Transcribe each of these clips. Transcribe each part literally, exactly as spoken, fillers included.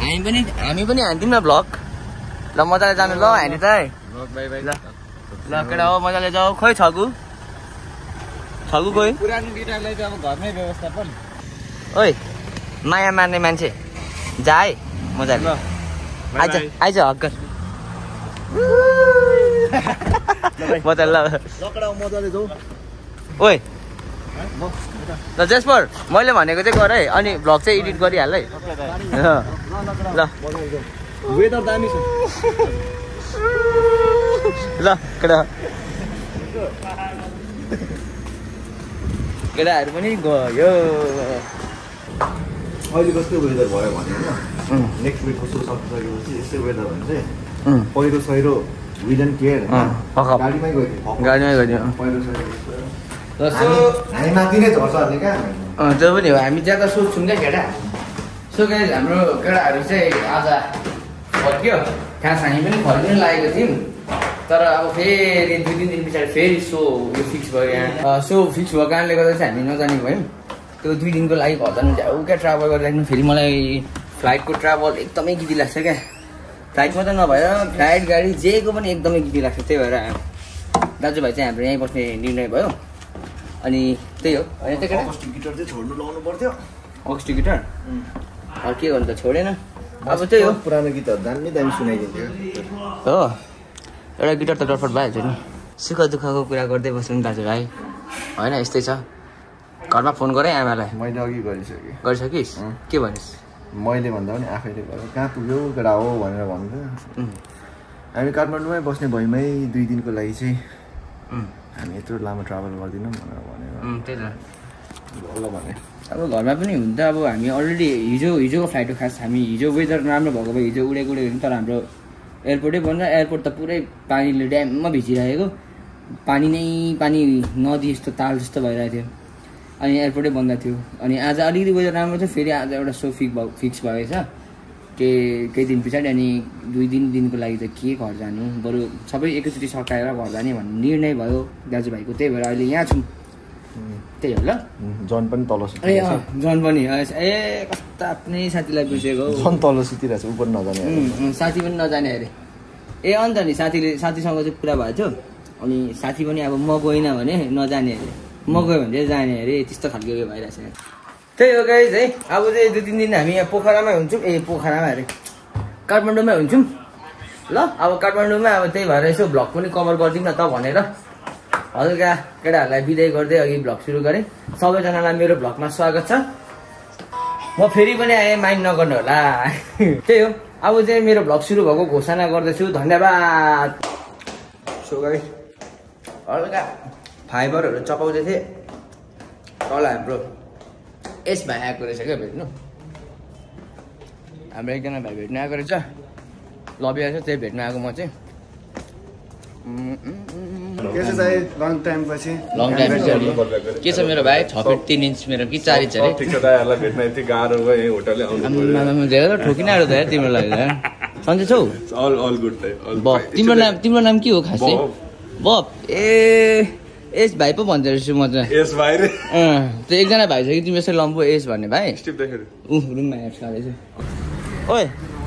हामी पनि हामी पनि हान्दिउँ न भ्लग ल मजाले जानु ल हामी त ल केटा हो मजाले जाऊ खोइ छगु छगु खोइ पुरानो गिटारलाई चाहिँ अब घरमै व्यवस्थापन ओइ माया मार्ने मान्छे जा है मजाले आइज आइज हक्कर मजाले ल लकडा मजाले जाऊ ओइ ल जेस्पर मैले भनेको चाहिँ गर है अनि भ्लग चाहिँ एडिट गरिहाल है ल वेदर दामी छ ल केटा केटाहरू पनि गयो अहिले कस्तो वेदर भयो भने होइन नेक्स्ट विकको सो सकिसकेपछि यस्तै वेदर भने चाहिँ पहिरो सहिरो विजन केयर गाडीमै गयो गाडीमै गयो पहिरो सहिरो हामी माथि नै झर्छ अरे क्या त्यो पनि हो हामी ज्यादा सोच्छौँ क्या केटा सो गाइस हाम्रो केटाहरू चाहिँ आज फर्क्यो खास हामी पनि फर्किनु लागेको थियौँ तर अब फेरि दुई तिन दिन पछाडि फेरि सो यो फिक्स भयो यहाँ सो फिक्स भएको कारणले गर्दा चाहिँ हामी नजाने भयौँ त्यो दुई दिनको लागि घर जानु झ्याउ क्या ट्राभल गरिराख्नु फेरि मलाई फ्लाइटको ट्राभल एकदमै गिटी लाग्छ क्या फ्लाइट मात्रै नभएर फ्लाइट गाडी जेको पनि एकदमै गिटी लाग्छ त्यही भएर दाजुभाइ चाहिँ हाम्रो यहीँ बस्ने निर्णय भयो अनि त्यही हो होइन त्यो केटा गिटार चाहिँ छोड्नु लाउनु पर्थ्यो अक्सिटी गिटार अब के गर्नु त छोडेन अब त्यही हो पुरानो गीतहरू दामी दामी सुनाइदिन्थ्यो हो एउटा गिटार त डटफट भइहाल्छ नि सुख दुःखको कुरा गर्दै बस्नु नि दाजुभाइ होइन यस्तै छ घरमा फोन गरेँ आमालाई मैले अघि गरिसकेँ गरिसकिस् के भनिस् मैले भन्दा पनि आफैले भयो कहाँ पुग्यो केटा हो भनेर भन्दा हामी काठमाडौँमै बस्ने भइमै दुई दिनको लागि चाहिँ हामी यत्रो लामो ट्राभल गर्दैनौँ भनेर भनेर त्यही त ल भने अब घरमा पनि हुन त अब हामी अलरेडी हिजो हिजोको फ्लाइट हो खास हामी हिजो वेदर राम्रो भएको भए हिजो उडेको उडेको तर हाम्रो एयरपोर्टै बन्द एयरपोर्ट त पुरै पानीले ड्याममा भिजिरहेको पानी नै पानी नदी जस्तो ताल जस्तो भइरहेको थियो अनि एयरपोर्टै बन्द थियो अनि आज अलिकति वेदर राम्रो थियो फेरि आज एउटा सो फिक्स भयो फिक्स भएछ के केही दिन पछाडि अनि दुई दिन दिनको लागि त के घर जानु बरु सबै एकैचोटि सकाएर घर जाने भन्ने निर्णय भयो दाजुभाइको त्यही भएर अहिले यहाँ छौँ त्यही हो ल जन पनि तल ए जन पनि ए कस्तो आफ्नै साथीलाई बिर्सेको जन तल सुतिरहेको छ उप नजाने साथी पनि नजाने अरे ए अन्त नि साथीले साथीसँग चाहिँ कुरा भएको थियो अनि साथी पनि अब म गइनँ भने नजाने अरे म गयो भने चाहिँ जाने अरे त्यस्तो खालको उयो भइरहेछ त्यही हो गाइज है अब चाहिँ दुई तिन दिन हामी यहाँ पोखरामै हुन्छौँ ए पोखरामा अरे काठमाडौँमै हुन्छौँ ल अब काठमाडौँमै अब त्यही भएर यसो भ्लग पनि कभर गरिदिउँ न त भनेर हल्का केटाहरूलाई बिदाई गर्दै अघि भ्लग सुरु गरेँ सबैजनालाई मेरो भ्लगमा स्वागत छ म फेरि पनि आएँ माइन्ड नगर्नु होला त्यही हो अब चाहिँ मेरो भ्लग सुरु भएको घोषणा गर्दैछु धन्यवाद सो गाइस हल्का फाइबरहरू चपाउँदै थिएँ तल हाम्रो यस भाइ आएको रहेछ क्या भेट्नु हाम्रो एकजना भाइ भेट्नु आएको रहेछ लबी आएछ त्यही भेट्नु आएको म चाहिँ लङ टाइम पछि लङ टाइम के छ मेरो भाइ छ फिट तिन इन्च मेरो कि चार इन्च अरे धेरै ठोकिनाहरू त तिम्रो लागि सन्चै छौ बब तिम्रो नाम तिम्रो नाम के हो खास चाहिँ बब ए एस भाइ पो भन्छ रहेछु म चाहिँ एस भाइ रे त्यो एकजना भाइ छ कि तिम्रो यसरी लम्बो एस भन्ने भाइ ऊ रुममा हेर्छ ओए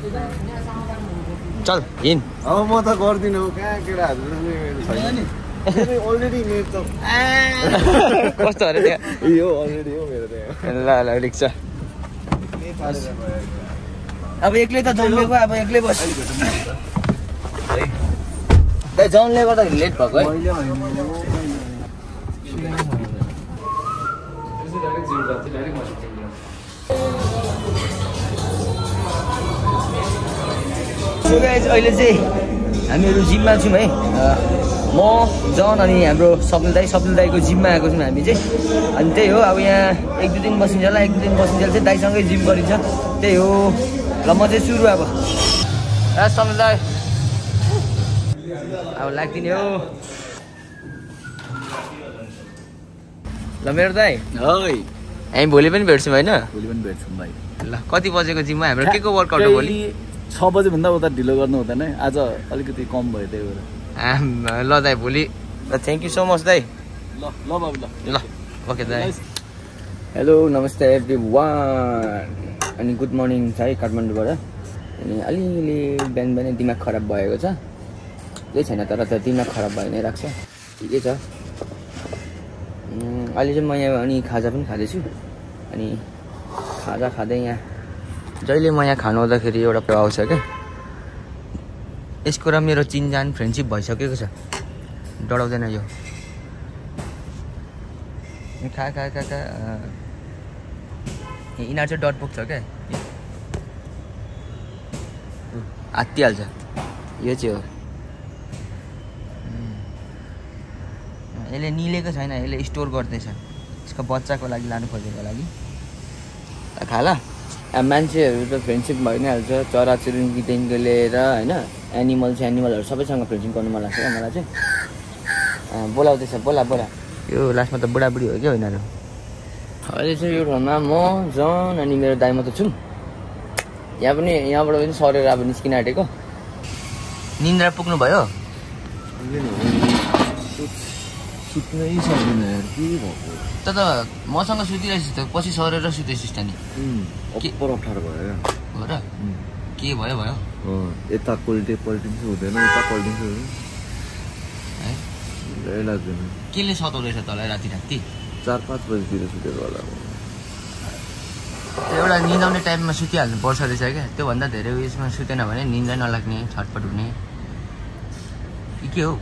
चल हिँड अब म त गर्दिनँ कहाँ केटाहरू छैन नि अलरेडी मेरो त कस्तो अरे त्यहाँ यो अलरेडी हो मेरो त्यहाँ ल ल ठिक छ अब एक्लै त जन्मेको अब एक्लै बस जन्मले गर्दाखेरि लेट भएको है अहिले चाहिँ हामीहरू जिममा छौँ है म जन अनि हाम्रो सपल दाई सपल दाईको जिममा आएको छौँ हामी चाहिँ अनि त्यही हो अब यहाँ एक दुई दिन बसिन्जेल एक दुई दिन बसिन्जेल चाहिँ दाईसँगै जिम गरिन्छ त्यही हो ल म चाहिँ सुरु अब सपल दाई अब लाग्दिने हो ल मेरो दाई है हामी भोलि पनि भेट्छौँ होइन भोलि पनि भेट्छौँ भाइ ल कति बजेको जिममा हाम्रो के को वर्कआउट हो भोलि छ बजेभन्दा उता ढिलो गर्नु हुँदैन है आज अलिकति कम भयो त्यही भएर ल दाइ भोलि ल थ्याङ्क यू सो मच दाइ ल ल बाबु ल ल ओके दाइ हेलो नमस्ते एभ्री वान अनि गुड मर्निङ छ है काठमाडौँबाट अनि अलिअलि बिहान बिहानै दिमाग खराब भएको छ केही छैन तर त दिमाग खराब भइ नै राख्छ ठिकै छ अहिले चाहिँ म यहाँ अनि खाजा पनि खाँदैछु अनि खाजा खाँदै यहाँ जहिले म यहाँ खानु आउँदाखेरि एउटा आउँछ क्या यसको र मेरो चिनजान फ्रेन्डसिप भइसकेको छ डराउँदैन यो खा खा खा खा यिनीहरू चाहिँ डर पुग्छ क्या आत्तिहाल्छ यो चाहिँ हो यसले निलेको छैन यसले स्टोर गर्दैछ यसको बच्चाको लागि लानु खोजेको लागि खा ल अब मान्छेहरू त फ्रेन्डसिप भइ नै हाल्छ चरा चुरुङ्गीदेखिको लिएर होइन एनिमल्स एनिमलहरू सबैसँग फ्रेन्डसिप गर्नु मन लाग्छ क्या मलाई चाहिँ बोलाउँदैछ बोला बोला यो लास्टमा त बुढाबुढी हो क्या यिनीहरू अहिले चाहिँ यो ठाउँमा म जन अनि मेरो दाइ मात्र छौँ यहाँ पनि यहाँबाट पनि सरेर अब निस्किन आँटेको निन्द्रा पुग्नु भयो सुत्नै सक्दैन यार के भएको त त मसँग सुतिरहेछ त पछि सरेर सुतेछिस् त नि अप्पर अप्ठ्यारो भयो हो र के भयो भयो यता पल्टे पल्टिन्छ हुँदैन यता पल्टिन्छ है लाग्दैन केले सताउँदैछ तँलाई राति राति चार पाँच बजीतिर सुतेको होला एउटा निदाउने टाइममा सुतिहाल्नु पर्छ रहेछ क्या त्योभन्दा धेरै उयसमा सुतेन भने निन्दै नलाग्ने छटपट हुने के हो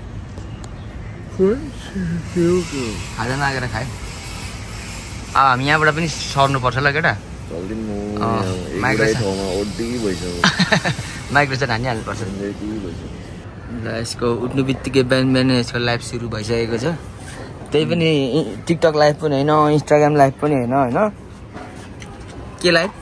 खाजा मागेर खायो अब हामी यहाँबाट पनि सर्नुपर्छ ल केटा माइग्रेसन हानिहाल्नुपर्छ ल यसको उठ्नु बित्तिकै बिहान बिहान यसको लाइभ सुरु भइसकेको छ त्यही पनि टिकटक लाइभ पनि होइन इन्स्टाग्राम लाइभ पनि होइन होइन के live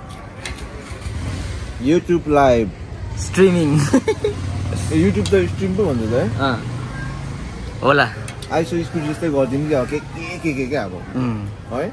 YouTube live streaming YouTube त स्ट्रिम पो भन्छ त होला आइसो स्कुल जस्तै गरिदिनु क्या के के के के अब है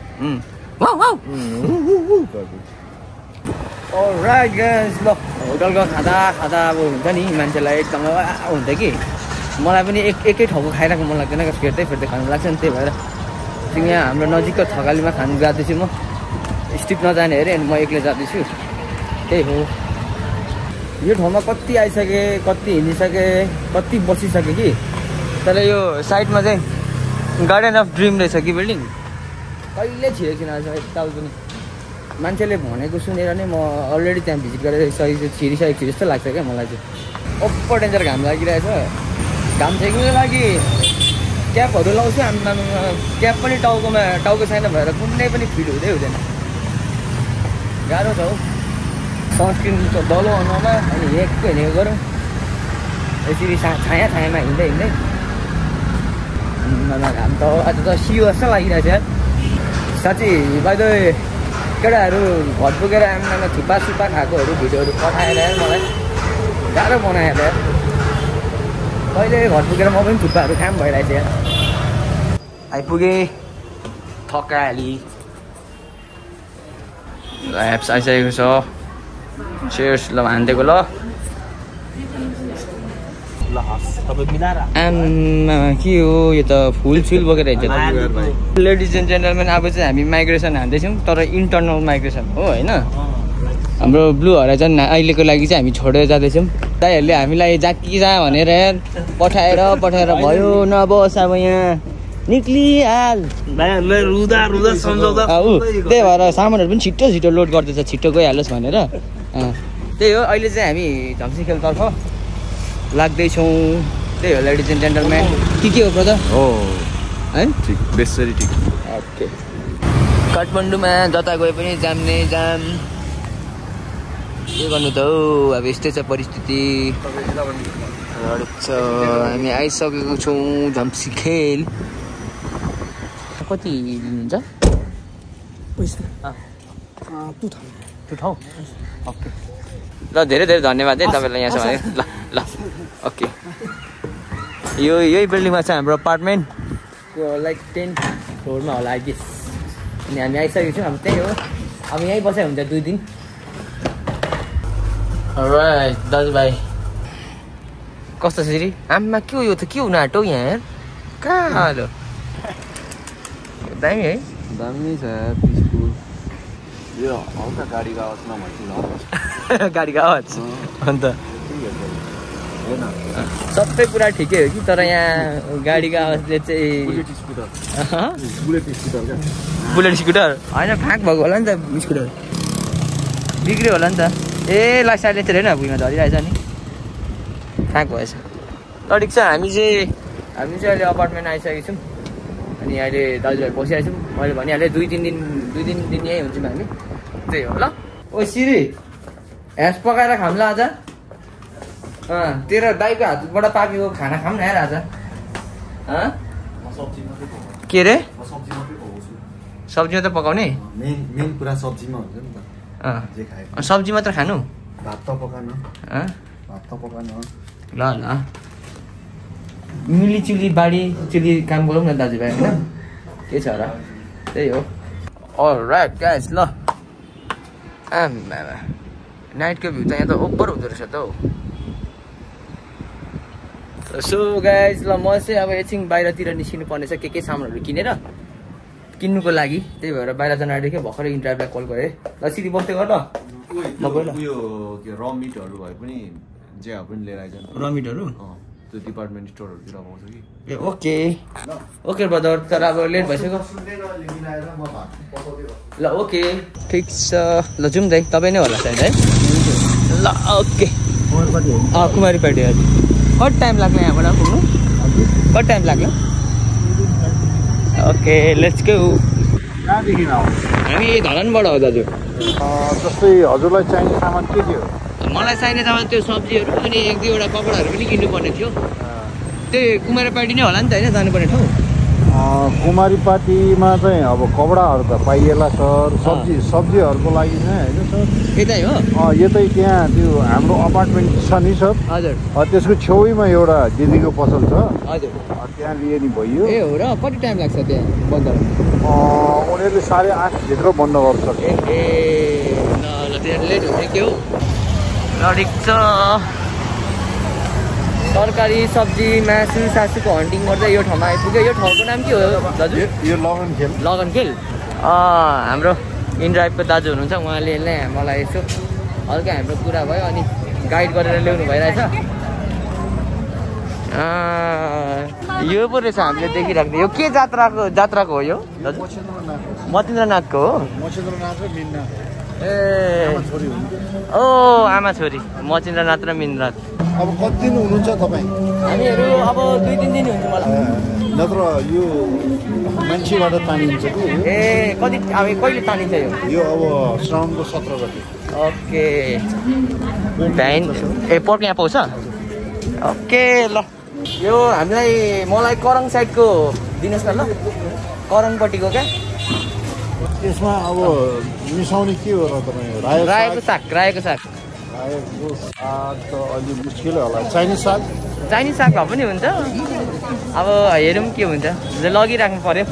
अलराइट गाइस ल होटलको खाँदा खाँदा अब हुन्छ नि मान्छेलाई एकदम हुन्छ कि मलाई पनि एक एकै ठाउँको खाइरहेको मन लाग्दैन क्या फेर्दै फेर्दै खानु लाग्छ नि त्यही भएर यहाँ हाम्रो नजिकको थकालीमा खानु जाँदैछु म स्टिप नजाने अरे अनि म एक्लै जाँदैछु त्यही हो यो ठाउँमा कति आइसकेँ कति हिँडिसकेँ कति बसिसकेँ कि तर यो साइडमा चाहिँ गार्डन अफ ड्रिम रहेछ कि बिल्डिङ कहिले छिरेको छैन अझ एकताल पनि मान्छेले भनेको सुनेर नै म अलरेडी त्यहाँ भिजिट गरेर सकेको छिरिसकेको छु जस्तो लाग्छ क्या मलाई चाहिँ ओप्पर डेन्जर घाम लागिरहेछ घाम छेक्नुको लागि क्यापहरू लाउँछु आम्मा क्याप पनि टाउकोमा टाउको छैन भएर कुनै पनि फिट हुँदै हुँदैन गाह्रो छ हौ सनस्क्रिनको दलो अनुहारमा अनि हेक्को हिँडेको गरौँ यसरी छाया छायामा हिँड्दै हिँड्दै घाम त आज त सियो जस्तो लागिरहेछ साँच्ची बाइ द वे केटाहरू घर पुगेर आमामा थुक्पा सुक्पा खाएकोहरू भिडियोहरू पठाएर मलाई गाह्रो बनाएर कहिले घर पुगेर म पनि थुक्पाहरू खाम भइरहेछ यार आइपुगेँ थकाली एप्स आइसकेको छ चेयर्स ल हान्दिएको ल आम्मा के हो यो त फुल सुल बोकेर हिँड्छ लेडिज एन्ड जेन्टलमेन अब चाहिँ हामी माइग्रेसन हान्दैछौँ तर इन्टरनल माइग्रेसन हो होइन हाम्रो ब्लू हराइजन अहिलेको लागि चाहिँ हामी छोडेर जाँदैछौँ दाइहरूले हामीलाई जहाँ कि जा भनेर पठाएर पठाएर भयो नबस अब यहाँ निक्लिहाल रुदा रुदा सम्झाउँदा त्यही भएर सामानहरू पनि छिटो छिटो लोड गर्दैछ छिटो गइहालोस् भनेर त्यही हो अहिले चाहिँ हामी झम्सी खेलतर्फ लाग्दैछौँ त्यही हो लेडिज एन्ड जेन्टलमेन के के हो ब्रदर हो है ठिक बेसरी ठिक ओके काठमाडौँमा जता गए पनि जाम नै जाम के गर्नु त हौ अब यस्तै छ परिस्थिति हामी आइसकेको छौँ झम्सी खेल कति लिनुहुन्छ पैसा टु थाउजन्ड ओके ल धेरै धेरै धन्यवाद है तपाईँलाई यहाँसम्म है ल ल ओके यो यही बिल्डिङमा छ हाम्रो अपार्टमेन्ट लाइक टेन्थ फ्लोरमा होला आई गेस अनि हामी आइसकेको छौँ अब त्यही हो अब यहीँ बसाइ हुन्छ दुई दिन राइट दाजुभाइ कस्तो छ फेरि आम्मा के हो यो त के हुन आँटो यहाँ कहाँ हेलो दामी है दामी छ पिसफुल यो हल्का गाडीको आवाज नभइदिनु गाडीको आवाज अन्त सबै कुरा ठिकै हो कि तर यहाँ गाडीको आवाजले चाहिँ बुलेट स्कुटर होइन फाँक भएको होला नि त स्कुटर बिग्रियो होला नि त ए ल साइलेन्सर होइन भुइँमा झरिरहेछ नि फाँक भएछ ल ठिक छ हामी चाहिँ हामी चाहिँ अहिले अपार्टमेन्ट आइसकेको छौँ अनि अहिले दाजुभाइ बसिरहेको छौँ मैले भनिहालेँ दुई तिन दिन दुई तिन दिन यहीँ हुन्छौँ हामी त्यही हो ल ओ सिरी ह्यास पकाएर खाउँला आज अँ तेरो दाइको हातबाट पाकेको खाना खाऊँ न यार आज के अरे सब्जी मात्रै पकाउने मेन मेन कुरा सब्जीमा हुन्छ नि त अँ सब्जी मात्र खानु भात त पकाउनु भात त पकाउनु ल ल मिली चुली बाडी चुली काम गरौँ न दाजुभाइ होइन के छ र त्यही हो अलराइट गाइस ल आमा नाइटको भ्यू त यहाँ त ओभर हुँदो रहेछ त हौ सो गाइस ल म चाहिँ अब एकछिन बाहिरतिर निस्किनु पर्नेछ के के सामानहरू किनेर किन्नुको लागि त्यही भएर बाहिर जान आँटेको भर्खरै इन्टरभ्यूलाई कल गरेँ ल सिधी बस्दै गर ल उयो के र मिटहरू भए पनि जे पनि लिएर आइज र मिटहरू त्यो डिपार्टमेन्ट स्टोरहरूतिर पाउँछ कि ए ओके ओके ब्रदर तर अब लेट भइसक्यो ल ओके ठिक छ ल जाउँ दाइ तपाईँ नै होला सायद है ल ओके अँ कुमारीपाटी हजुर कति टाइम लाग्ला यहाँबाट पुग्नु कति टाइम लाग्ला ओके लेट्स गो कहाँदेखि आऊ हामी धरानबाट हो दाजु जस्तै हजुरलाई चाहिने सामान के के हो मलाई चाहिने सामान त्यो सब्जीहरू अनि एक दुईवटा कपडाहरू पनि किन्नुपर्ने थियो त्यही कुमारीपाटी नै होला नि त होइन जानुपर्ने ठाउँ कुमारीपाटीमा चाहिँ अब कपडाहरू त पाइएला सर सब्जी सब्जीहरूको लागि चाहिँ होइन सर यतै हो यतै त्यहाँ त्यो हाम्रो अपार्टमेन्ट छ नि सर हजुर त्यसको छेउमा एउटा दिदीको पसल छ हजुर त्यहाँ लिए नि भइयो ए हो र कति टाइम लाग्छ त्यहाँ बन्द उनीहरूले साढे आठभित्र बन्द गर्छ ए ल ल त्यहाँ लेट हुन्छ के हो ल ठिक छ तरकारी सब्जी मासु सासुको हन्टिङ गर्दा यो ठाउँमा आइपुग्यो यो ठाउँको नाम के हो दाजु यो लगन खेल लगन खेल हाम्रो इनड्राइभको दाजु हुनुहुन्छ उहाँले नै मलाई यसो हल्का हाम्रो कुरा भयो अनि गाइड गरेर ल्याउनु भइरहेछ यो पो रहेछ हामीले देखिराख्ने यो के जात्राको जात्राको हो यो दाजु मचिन्द्रनाथको हो ए ओ आमा छोरी मचिन्द्रनाथ र मिन्द्रनाथ अब कति दिन हुनुहुन्छ तपाईँ हामीहरू अब दुई तिन दिन हुन्छ मलाई नत्र यो मान्छेबाट तानिन्छ कि ए कति अब कहिले तानिन्छ यो यो अब श्रावणको सत्र गते ओके भ्याइन ए पर्क यहाँ पाउँछ ओके ल यो हामीलाई मलाई करङ साइडको दिनुहोस् न ल करङपट्टिको क्या यसमा अब मिसाउने के हो र तपाईँ रायोको साग रायोको साग रायोको साग त अलि मुस्किलै होला चाइनिज साग चाइनिज साग भए पनि हुन्छ अब हेरौँ के हुन्छ लगिराख्नु पर्यो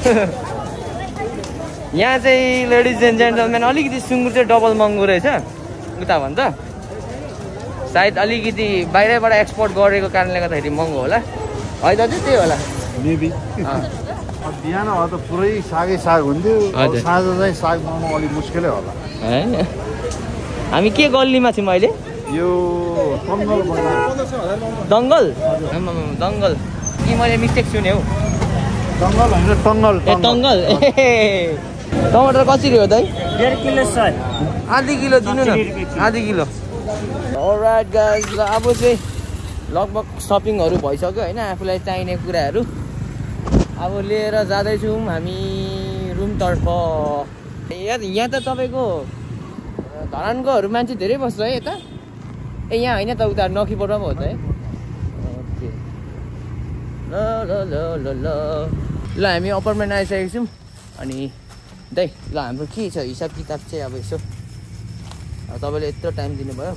यहाँ चाहिँ लेडिज एन्ड जेन्टलमेन अलिकति सुँगुर चाहिँ डबल महँगो रहेछ उता भन्छ सायद अलिकति बाहिरबाट एक्सपोर्ट गरेको कारणले गर्दाखेरि महँगो होला है दाजु त्यही होला मेबी बिहान हो त पुरै सागै साग हुन्थ्यो साँझ चाहिँ साग बनाउनु अलिक मुस्किलै होला होइन हामी के गल्लीमा छौँ अहिले यो दङ्गल दङ्गल दङ्गल कि मैले मिस्टेक सुने हौ दङ्गल होइन टङ्गल ए टङ्गल ए टमाटर कसरी हो दाइ डेढ किलो सय आधी किलो दिनु न आधी किलो अलराइट गाइस ल अब चाहिँ लगभग सपिङहरू भइसक्यो होइन आफूलाई चाहिने कुराहरू अब लिएर जाँदैछौँ हामी रुमतर्फ यहाँ यहाँ त तपाईँको धरानकोहरू मान्छे धेरै बस्छ है यता ए यहाँ होइन त उता नखीपटमा पो हो त है ओके ल ल ल ल ल ल हामी अपार्टमेन्ट आइसकेको छौँ अनि दाइ ल हाम्रो के छ हिसाब किताब चाहिँ अब यसो अब तपाईँले यत्रो टाइम दिनुभयो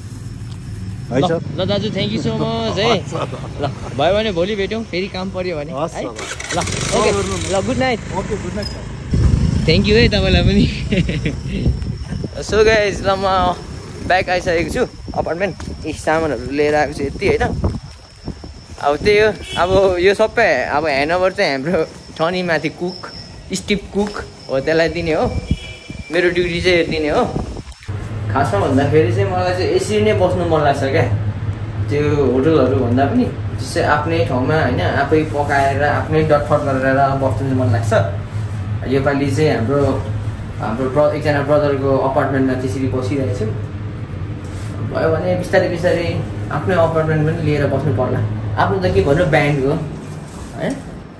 ल दाजु थ्याङ्क यू सो मच है ल भयो भने भोलि भेट्यौँ फेरि काम पऱ्यो भने है ल ओके ल good night okay good night thank you है तपाईँलाई पनि सो गाइस ल म ब्याक आइसकेको छु अपार्टमेन्ट यी सामानहरू लिएर आएको छु यति होइन अब त्यही हो अब यो सबै अब ह्यान्डओभर चाहिँ हाम्रो छ नि माथि कुक स्टिभ कुक हो त्यसलाई दिने हो मेरो ड्युटी चाहिँ दिने हो खासमा भन्दाखेरि चाहिँ मलाई चाहिँ यसरी नै बस्नु मन लाग्छ क्या त्यो होटलहरू भन्दा पनि त्यसै आफ्नै ठाउँमा होइन आफै पकाएर आफ्नै डटफट गरेर बस्नु चाहिँ मन लाग्छ योपालि चाहिँ हाम्रो हाम्रो ब्र एकजना ब्रदरको अपार्टमेन्टमा त्यसरी बसिरहेको छौँ भयो भने बिस्तारै बिस्तारै आफ्नै अपार्टमेन्ट पनि लिएर बस्नु पर्ला आफ्नो त के भन्नु ब्यान्डको है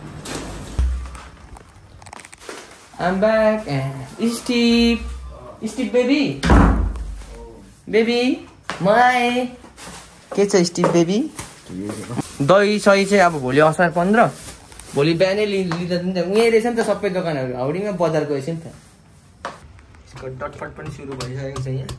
I'm back and Steve Steve baby baby my के छ स्टिभ बेबी दही सही चाहिँ अब भोलि असार पन्ध्र भोलि बिहानै लिँदा नि त उहीँ रहेछ नि त सबै दोकानहरू हाउडीमा बजार गएछ नि त यसको डटफट पनि सुरु भइसकेको छ यहाँ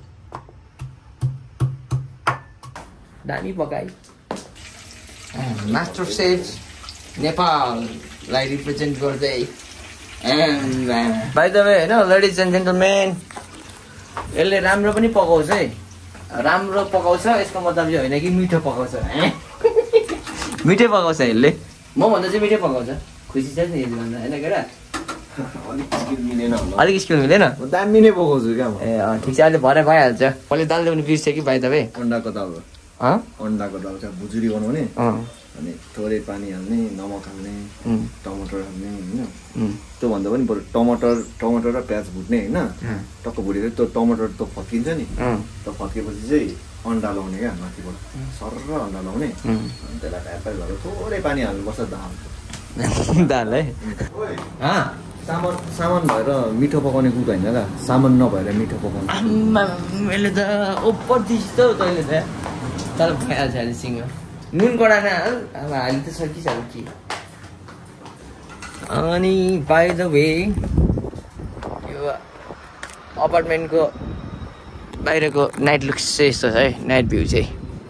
दामी पकाइ मास्टर सेफ नेपाललाई रिप्रेजेन्ट गर्दै बाइ द वे होइन लेडिज एन्ड जेन्टलमेन यसले राम्रो पनि पकाउँछ है राम्रो पकाउँछ यसको मतलब यो होइन कि मिठो पकाउँछ मिठै पकाउँछ यसले म भन्दा चाहिँ मिठै पकाउँछ खुसी छ नि यसले भन्दा होइन केटा अलिक स्किल मिलेन दामी नै पकाउँछु क्या ए अँ ठिक छ अहिले भरे भइहाल्छ मैले दाल ल्याउनु बिर्सेँ कि बाइ द वे अन्डाको दाल अन्डाको दाल चाहिँ भुजुरी बनाउने अनि थोरै पानी हाल्ने नमक हाल्ने टमाटर हाल्ने होइन त्योभन्दा पनि बरु टमाटर टमाटर र प्याज भुट्ने होइन टक्क भुटेर त्यो टमाटर त फर्किन्छ नि त्यो फर्किएपछि चाहिँ अन्डा लाउने क्या माथिबाट सरर अन्डा लाउने अनि त्यसलाई फ्यापाइ गरेर थोरै पानी हाल्नुपर्छ दाल दाल है सामान सामान भएर मिठो पकाउने कुक होइन क्या सामान नभएर मिठो पकाउने मैले त ओपर दिस त तैँले त तर भइहाल्छ अहिले सिङ्गो नुन कडा नहाल अब हाली त सकिसक्यो कि अनि बाई द वे यो अपार्टमेन्टको बाहिरको नाइट लुक्स चाहिँ यस्तो छ है नाइट भ्यू चाहिँ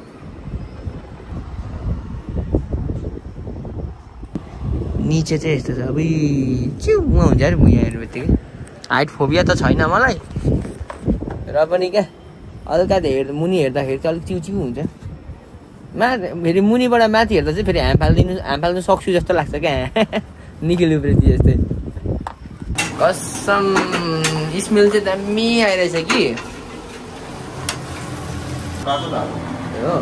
निचे चाहिँ यस्तो छ अब चिउमा हुन्छ अरे भुइँ हेर्नु बित्तिकै हाइट फोबिया त छैन मलाई र पनि क्या अलिकति हेर्दा मुनि हेर्दाखेरि चाहिँ अलिक चिउ चिउ हुन्छ मा फेरि मुनिबाट माथि हेर्दा चाहिँ फेरि ह्याम फालिदिनु ह्याम फाल्नु सक्छु जस्तो लाग्छ क्या निखिल उप्रेती जस्तै कसम स्मेल चाहिँ दामी आइरहेछ कि हो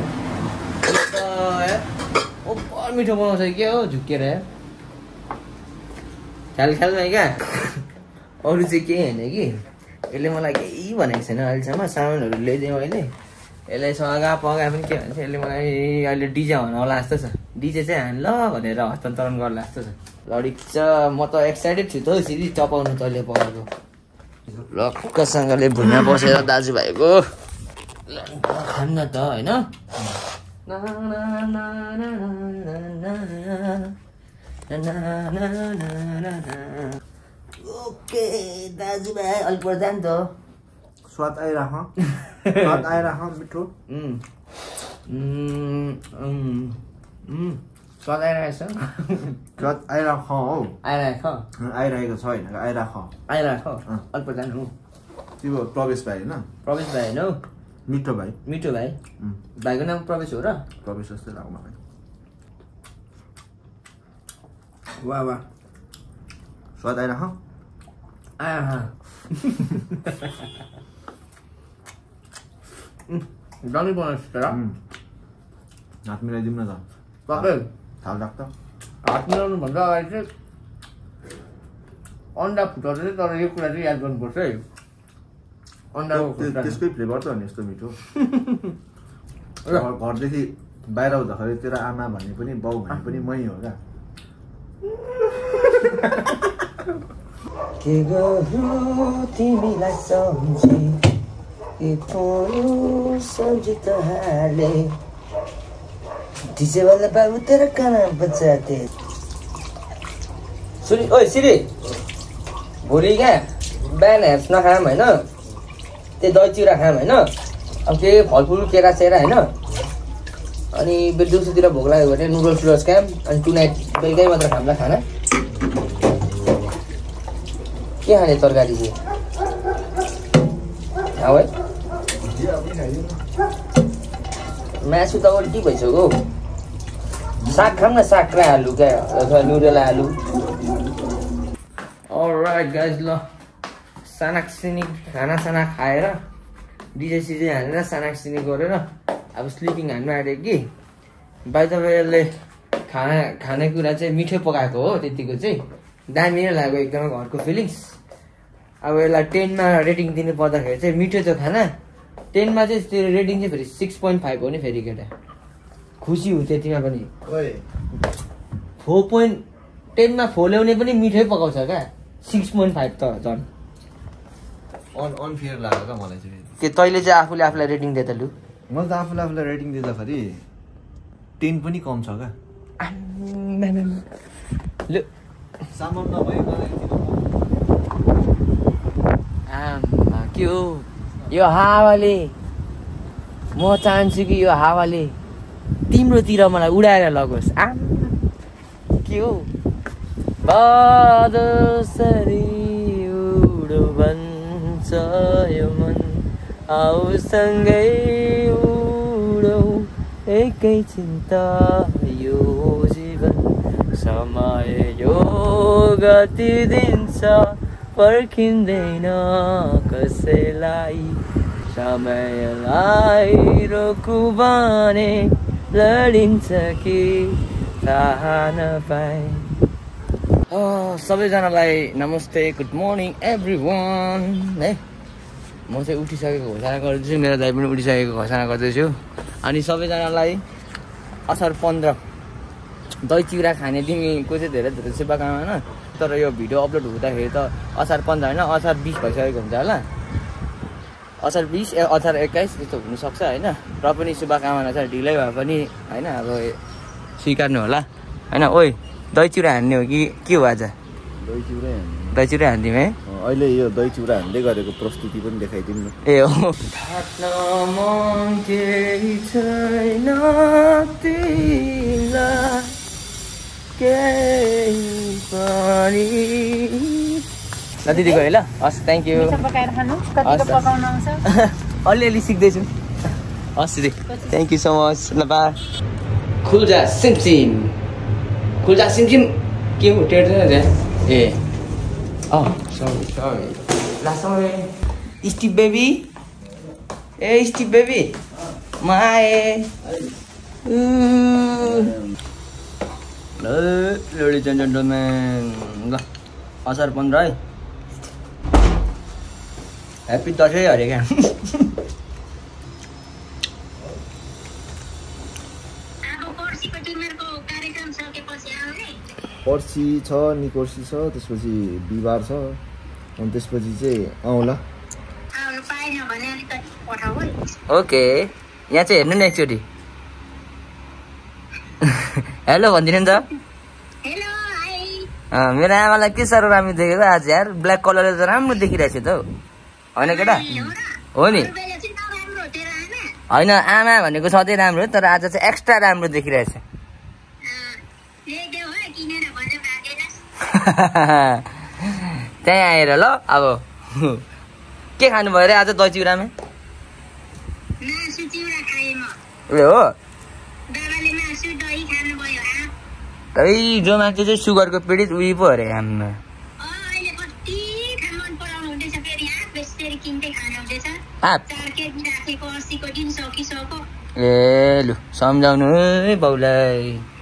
ओपर मिठो बनाउँछ क्या हो झुक्केर ख्याल ख्यालमा क्या अरू चाहिँ केही होइन कि यसले मलाई केही भनेको छैन अहिलेसम्म सामानहरू ल्याइदिएँ मैले यसलाई सगा पगा पनि के भन्छ यसले मलाई अहिले डिजे होला जस्तो छ डिजे चाहिँ हान ल भनेर हस्तान्तरण गर्ला जस्तो छ लडिक छ म त एक्साइटेड छु त सिधै चपाउनु तैँले पकाएको लक्कसँगले भुइँमा बसेर दाजुभाइको खान त होइन ओके दाजुभाइ अलिक पर जान्छ त स्वाद आइराख स्वाद आइराख मिठो स्वाद आइरहेछ स्वाद आइराख हौ आइरहेछ आइरहेको छ होइन आइराख आइरहेछ अलिक पर जानु तिम्रो प्रवेश भाइ होइन प्रवेश भाइ होइन हौ मिठो भाइ मिठो भाइ भाइको नाम प्रवेश हो र प्रवेश जस्तै लाग्यो मलाई वाह वाह स्वाद आइराख आहा दामी बनाउँछ तर हात मिलाइदिउँ न त पक्कै थाल राख्छ हात मिलाउनुभन्दा अगाडि चाहिँ अन्डा फुटाउँछ चाहिँ तर यो कुरा चाहिँ याद गर्नुपर्छ है अन्डाको त्यसकै फ्लेभर त हो नि यस्तो मिठो घरदेखि बाहिर हुँदाखेरि तेरो आमा भन्ने पनि बाउ भन्ने पनि मै हो क्या के गर्नु तिमीलाई सम्झे के पो सम्झे त हाले डिजे वाला बाबु तेरा गाना बजाते सुरी ओइ सिरी भोलि क्या बिहान हेर्स नखाम होइन त्यो दही चिउरा खाम होइन अब केही फलफुल केरा सेरा होइन अनि बेल दिउँसोतिर भोक लाग्यो भने नुडल्स सुडल्स खाम अनि टु नाइट बेलुकै मात्र खामला खाना के खाने तरकारी चाहिँ है मासु त उल्टी भइसक्यो साग खाम न साग र आलु क्या अथवा नुडल आलु अलराइट गाइज ल साना सिनी खाना साना खाएर डिजे सिजे हानेर सानाक्सिनी गरेर अब स्लिपिङ हान्नु आँट्यो कि बाइ द वे यसले खाना खानेकुरा चाहिँ मिठो पकाएको हो त्यतिको चाहिँ दामी नै लाग्यो एकदमै घरको फिलिङ्स अब यसलाई टेनमा रेटिङ दिनु पर्दाखेरि चाहिँ मिठो छ खाना टेनमा चाहिँ त्यो रेटिङ चाहिँ फेरि सिक्स पोइन्ट फाइभ हो नि फेरि केटा खुसी हुँ त्यतिमा पनि फोर पोइन्ट टेनमा फोर ल्याउने पनि मिठै पकाउँछ क्या सिक्स पोइन्ट फाइभ त झन् अन अनफेयर लाग्यो क्या मलाई चाहिँ के तैँले चाहिँ आफूले आफूलाई रेटिङ दिए त लु मैले त आफूले आफूलाई रेटिङ दिँदाखेरि टेन पनि कम छ क्या लु सामान नभए आमा के हो यो हावाले म चाहन्छु कि यो हावाले तिम्रोतिर मलाई उडाएर लगोस् आमा के हो बादसरी उडो भन्छ यो मन आऊ सँगै उडौ एकै चिन्ता यो जीवन समय यो गति दिन्छ पर्खिँदैन कसैलाई समयलाई रोकु भने लडिन्छ कि थाहा नपाए सबैजनालाई नमस्ते गुड मर्निङ एभ्री वान है म चाहिँ उठिसकेको घोषणा गर्दैछु मेरो दाइ पनि उठिसकेको घोषणा गर्दैछु अनि सबैजनालाई असार पन्ध्र दही चिउरा खाने तिमीको चाहिँ धेरै धेरै शुभकामना तर यो भिडियो अपलोड हुँदाखेरि त असार पन्ध्र होइन असार बिस भइसकेको हुन्छ होला असार बिस असार एक्काइस त्यस्तो हुनसक्छ होइन र पनि शुभकामना छ ढिलै भए पनि होइन अब स्वीकार्नु होला होइन ओइ दही चिउरा हान्ने हो कि के हो आज दही चिउरा दही चिउरा हान्दिउँ है अहिले यो दही चिउरा हान्दै गरेको प्रस्तुति पनि देखाइदिउँ न ए हो केही छैन तिमीलाई केही पनि ल दिदी गयो ल हस् थ्याङ्क यू अलिअलि सिक्दैछु हस् दिदी थ्याङ्क यू सो मच ल बा खुल्जा सिमसिम खुल्जा सिमसिम के हो टेर्दैन त्यहाँ ए अँ सरी सरी लास्टमा स्टिभ बेबी ए स्टिभ बेबी म आएँ लेडिज एन्ड जेन्टलमेन ल असार पन्ध्र है ह्याप्पी दसैँ अरे क्या पर्सि छ निकोर्सी छ त्यसपछि बिहिबार छ अनि त्यसपछि चाहिँ आउँला ओके यहाँ चाहिँ हेर्नु न एकचोटि हेलो भनिदिनु नि त मेरो आमालाई के साह्रो राम्रो देखेको आज यार ब्ल्याक कलरले त राम्रो देखिरहेको छ त होइन केटा हो नि होइन आमा भनेको सधैँ राम्रो तर आज चाहिँ एक्स्ट्रा राम्रो देखिरहेछ त्यहीँ आएर ल अब के खानुभयो अरे आज दही चिउरामा ए हो है जो मान्छे चाहिँ सुगरको पीडित उयो पो अरे आमा ए लु सम्झाउनु है बाउलाई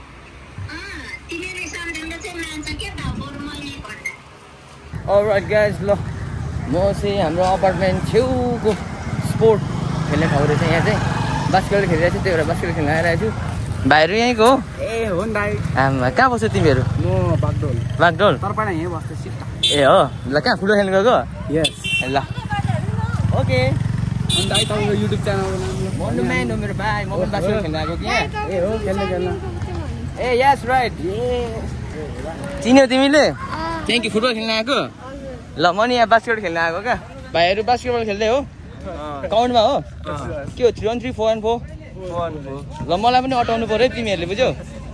अलराइट गाइज ल म चाहिँ हाम्रो अपार्टमेन्ट छेउको स्पोर्ट खेल्ने ठाउँ रहेछ यहाँ चाहिँ बास्केटबल खेलिरहेको छु त्यही भएर बास्केटबल खेल्न आइरहेको छु भाइहरू यहीँको हो ए हो नि दाइ आमा कहाँ बस्छौ तिमीहरू म बागडोल बागडोल तरपाडा यहीँ बस्छु सिफ्ट ए हो ल कहाँ फुटबल खेल्नु गएको यस ल ओके अनि दाइ तपाईँको युट्युब च्यानलको नाम भन्नु म्यान हो मेरो भाइ म पनि बास्केटबल खेल्न आएको कि यहाँ ए हो खेल्न खेल्न ए यस राइट चिन्यौ तिमीले थ्याङ्क यू फुटबल खेल्न आएको ल म नि यहाँ बास्केटबल खेल्न आएको क्या भाइहरू बास्केटबल खेल्दै हो काउन्टमा हो के हो three one three four one four ल मलाई पनि अटाउनु पऱ्यो है तिमीहरूले बुझ्यौ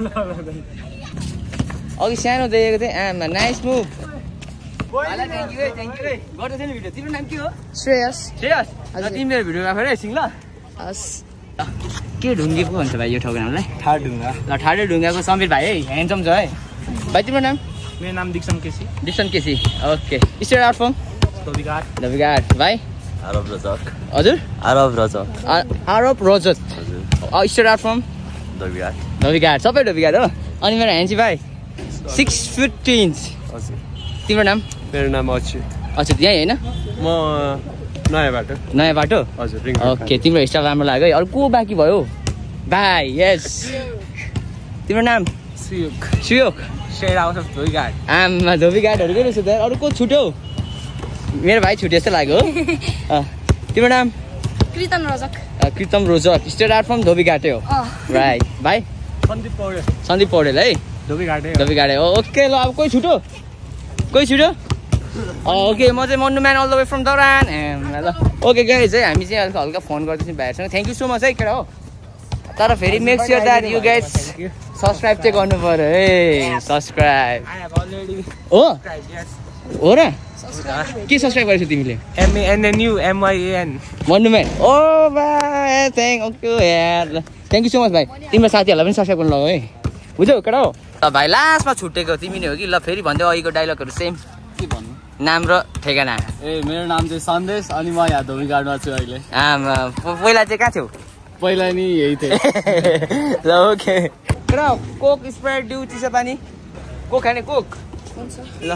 अघि सानो देखेको थिएँ आमा नाइस मुभ थ्याङ्क यू है थ्याङ्क यू है गर्दैछ नि भिडियो तिम्रो नाम के हो श्रेयस श्रेयस ल तिमीले भिडियो राखेर एकछिन ल हस् के ढुङ्गे पो भन्छ भाइ यो ठाउँको नामलाई ठाड ढुङ्गा ल ठाडे ढुङ्गाको समीर भाइ है ह्यान्डसम छ है भाइ तिम्रो नाम मेरो नाम Dikshan KC Dixon KC okay state out from Dhobighat Dhobighat भाइ Arab Razak. हजुर Arab Razak. Arab Razak. हजुर state out from Dhobigat. Dhobigat सबै Dhobigat हो अनि मेरो ह्यान्सी भाइ सिक्स फिफ्टी इन्च हजुर तिम्रो नाम मेरो नाम अच्युत अच्युत यही होइन म नयाँ बाटो नयाँ बाटो हजुर ओके तिम्रो हेयरस्टाइल राम्रो लाग्यो है अरू को बाँकी भयो भाइ यस तिम्रो नाम Suyog Suyog straight out of Dhobigat. आमा धोबीघाटहरूकै रहेछ त अरू को छुट्यो मेरो भाइ छुट्यो जस्तो लाग्यो हो तिम्रो नाम Kritam Rojak Kritam Rojak state out from धोबीघाटै हो राइट भाइ सन्दीप पौडेल सन्दीप पौडेल है धोबीघाटै धोबीघाटै हो ओके ल अब कोही छुट्यो कोही छुट्यो ओके म चाहिँ Mannu man all the way from Dauran ल ओके गाइज है हामी चाहिँ अलिक हल्का फोन गर्दैछौँ भाइहरूसँग थ्याङ्क यू सो मच है केटा हो तर फेरि make sure that you guys subscribe चाहिँ गर्नु पऱ्यो है सब्सक्राइब हो हो र के सब्सक्राइब गरेछौ तिमीले एमएनएनयू एमआइएन मन्नु म्यान ओ भाइ थ्याङ्क यू यार थ्याङ्क यू सो मच भाइ तिम्रो साथीहरूलाई पनि सब्सक्राइब गर्नु लगाऊ है बुझ्यौ केटा हो ल भाइ लास्टमा छुट्टेको तिमी नै हो कि ल फेरि भन्दै अघिको डाइलगहरू सेम के भन्नु नाम र ठेगाना ए मेरो नाम चाहिँ सन्देश अनि म यहाँ धोबीघाटमा छु अहिले आमा पहिला चाहिँ कहाँ थियौ पहिला नि यही थियो ल ओके केटा कोक स्प्राइट ड्यू चिसो पानी कोक खाने कोक ल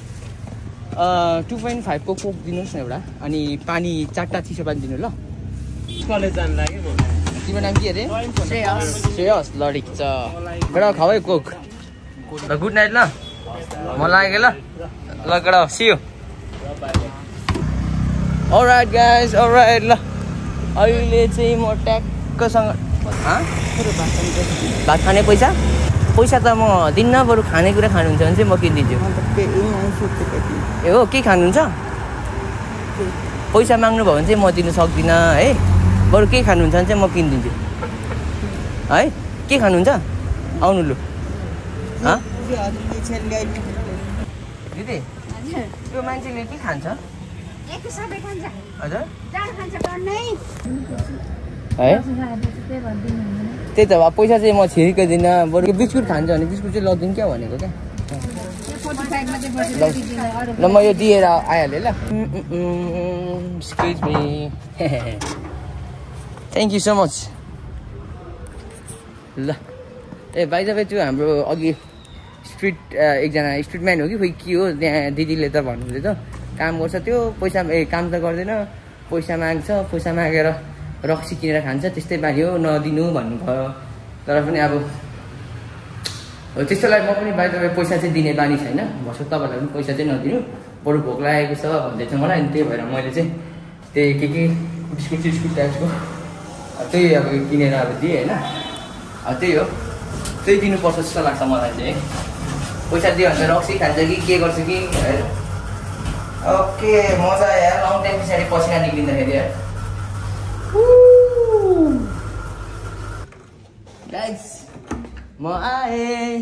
टु पोइन्ट फाइभको कोक दिनुहोस् न एउटा अनि पानी चारवटा चिसो पानी दिनु ल कलेज जानु लाग्यो म तिम्रो नाम के अरे श्रेयस लडिक छ केटा खाऊ है कोक ल गुड नाइट ल म लाग्यो ल ल केटा see you alright guys alright ल अहिले चाहिँ म ट्याक्कसँग भात खाने पैसा पैसा त म दिन्न बरु खानेकुरा खानुहुन्छ भने चाहिँ म किनिदिन्छु ए हो के खानुहुन्छ पैसा माग्नुभयो भने चाहिँ म दिनु सक्दिनँ है बरु के खानुहुन्छ भने चाहिँ म किनिदिन्छु है के खानुहुन्छ आउनु लु दिदी त्यो मान्छेले के खान्छ हजुर है त्यही त अब पैसा चाहिँ म छिरिकै दिन्न बरु बिस्कुट खान्छ भने बिस्कुट चाहिँ लगिदिनु क्या भनेको क्या ल म यो दिएर आइहालेँ ल excuse me thank you so much ल ए बाइ द वे त्यो हाम्रो अघि स्ट्रिट एकजना स्ट्रिट म्यान हो कि खोइ के हो त्यहाँ दिदीले त भन्नुहुँदै त काम गर्छ त्यो पैसा ए काम त गर्दैन पैसा माग्छ पैसा मागेर रक्सी किनेर खान्छ त्यस्तै बानी हो नदिनु भन्नुभयो तर पनि अब त्यस्तोलाई म पनि बाहिर पैसा चाहिँ दिने बानी छैन भर्छु तपाईँहरूलाई पनि पैसा चाहिँ नदिनु बरु भोक लागेको छ भन्दै थियो मलाई अनि त्यही भएर मैले चाहिँ त्यही के के बिस्कुट सिस्कुट टाइप्सको त्यही अब किनेर अब दिएँ होइन अब त्यही हो त्यही दिनुपर्छ जस्तो लाग्छ मलाई चाहिँ पैसा दियो भने रक्सी खान्छ कि के गर्छ कि ओके मजा यार लङ टाइम पछाडि पसिना निक्लिँदाखेरि यार गाइस म आएँ